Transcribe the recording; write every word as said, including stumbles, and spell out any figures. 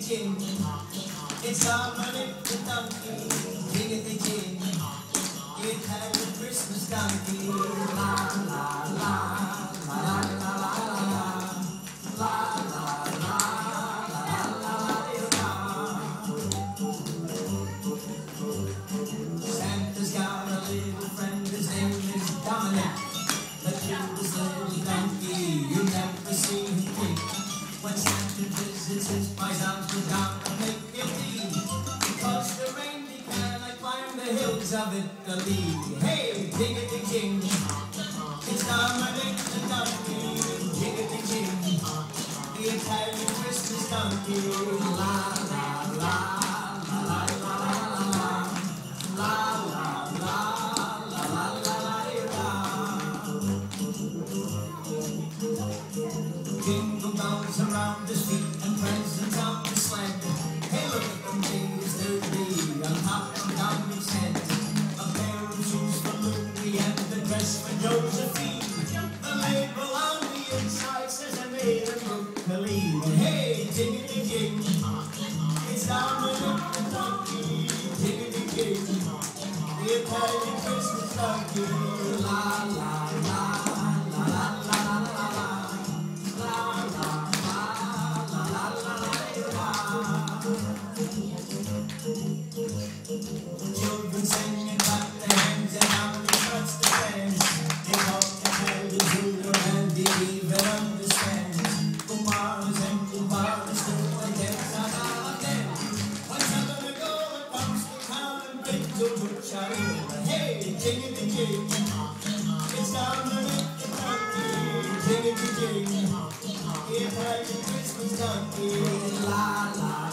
jing. It's Dominic the donkey, jiggity jing. It had a Christmas donkey. La la la, la la la la la, la la la, la la la. Santa's got a little friend, his name is Dominic. The cutest little donkey you never see him think. When Santa visits his paisans, we're gonna make it eat. Because the reindeer can climb the hills of Italy. Hey, jiggity jing, it's Dominic the donkey. Jiggity jing, the Italian Christmas donkey. La la la, la la la la, la la la, la la la la. Jingle bells around his feet and presents on the sled. Hey, look at them days there be on top of Dominic's head. A pair of shoes for Louie and a dress for Josephine. The label on the inside says I made a Brooklyn. Hey, jiggity jing, it's Dominic the donkey. Jiggity jing, the Italian Christmas donkey. La la la. Children singing, clap their hands, and Dominic cuts the fans. They talk to Harry Judah, and he even understands. Kumaras and kumaras still against a holiday. When something to go, it comes to town and big to which I live. Hey, jiggity jing, it's Dominic the donkey. Jiggity jing, the Italian Christmas donkey. La la.